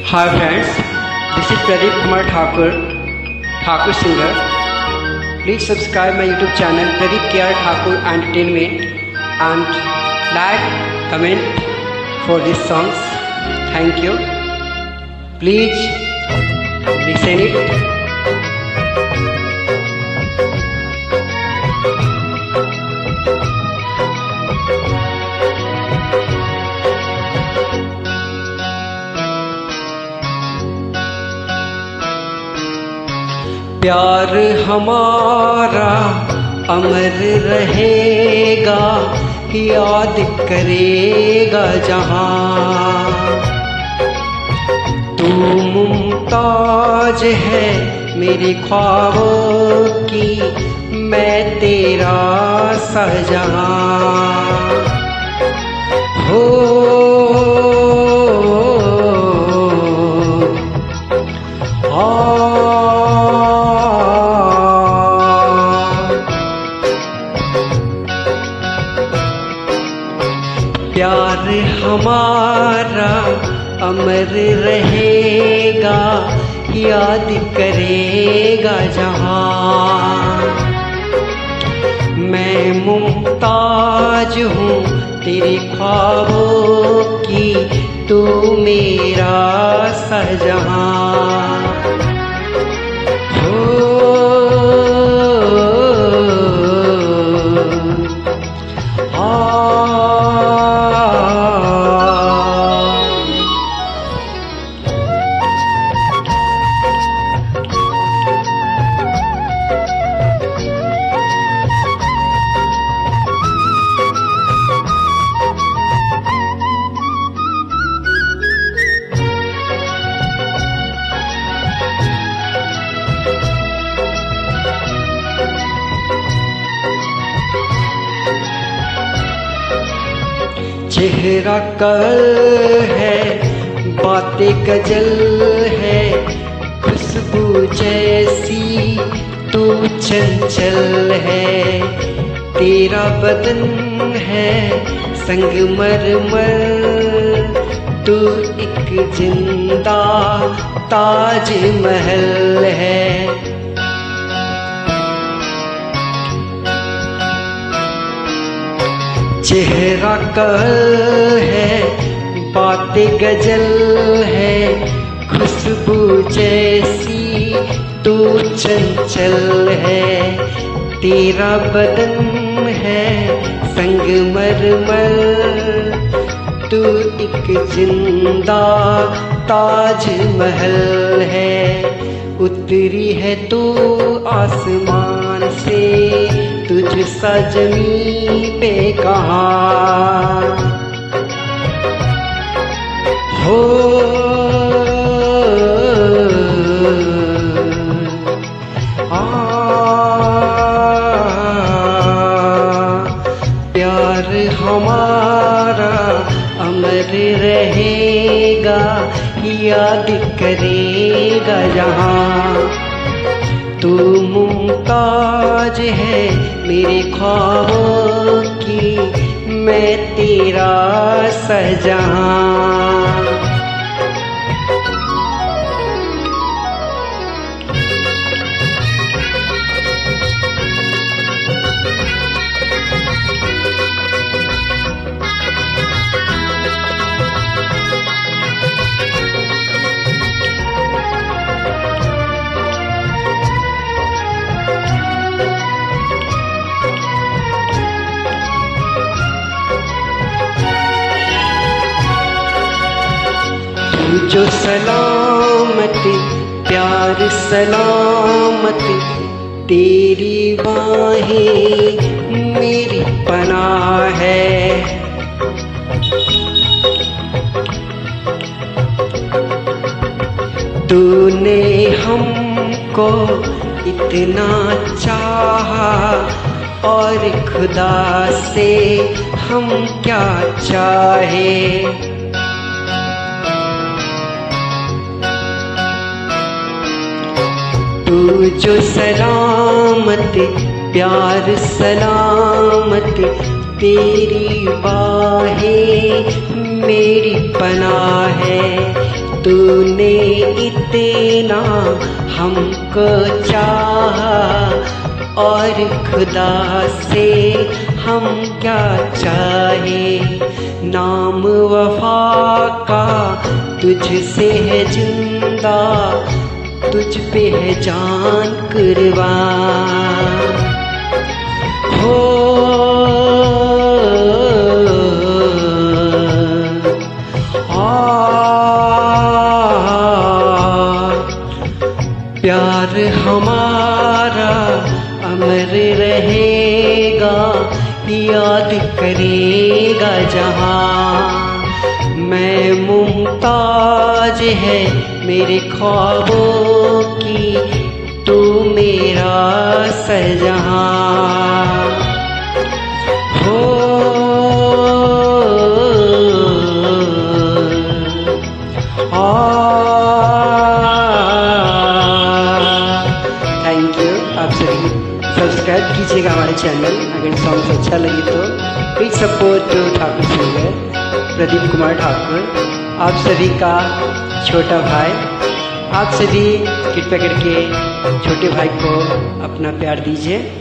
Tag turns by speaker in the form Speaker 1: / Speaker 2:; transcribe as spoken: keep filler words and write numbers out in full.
Speaker 1: Hi friends, this is Pradeep Kumar Thakur, Thakur singer. Please subscribe my YouTube channel Pradeep K R Thakur Entertainment and like, comment for these songs. Thank you. Please listen it. प्यार हमारा अमर रहेगा, याद करेगा जहां। तू मुमताज है मेरे ख्वाबों की, मैं तेरा शाहजहां। हो प्यार हमारा अमर रहेगा, याद करेगा जहां। मैं मुमताज हूँ तेरे ख्वाबों की, तू मेरा शाहजहां। चेहरा कल है, बातें गजल है, खुशबू जैसी तू चंचल है। तेरा बदन है संगमरमर, तू एक जिंदा ताज महल है। चेहरा कल है, बातें गजल है, खुशबू जैसी तू चंचल है। तेरा बदन है संगमरमर, तू एक जिंदा ताज महल है। उतरी है तू आसमान से, तुझ सा ज़मीं पे कहाँ। हो आ प्यार हमारा अमर रहेगा, याद करेगा जहां। तू मुमताज है मेरे ख्वाबों की, मैं तेरा शाहजहां। जो सलामती प्यार सलामती, तेरी बाहें मेरी पनाह है। तूने हमको इतना चाहा, और खुदा से हम क्या चाहे। तू जो सलामत प्यार सलामत, तेरी बाहें मेरी पनाह है। तू तूने इतना हमको चाहा, और खुदा से हम क्या चाहे। नाम वफा का तुझसे है जिंदा, तुझ पे है जान कुर्बान। हो प्यार हमारा अमर रहेगा, याद करेगा जहां। मैं मुमताज है मेरे ख्वाबों की, तू मेरा सरजहां। हो थैंक यू। आप सभी सब्सक्राइब कीजिएगा हमारे चैनल। अगर सॉन्ग अच्छा लगे तो please support to Thakur singer Pradeep Kumar Thakur. आप सभी का छोटा भाई, आप सभी कृपया करके छोटे भाई को अपना प्यार दीजिए।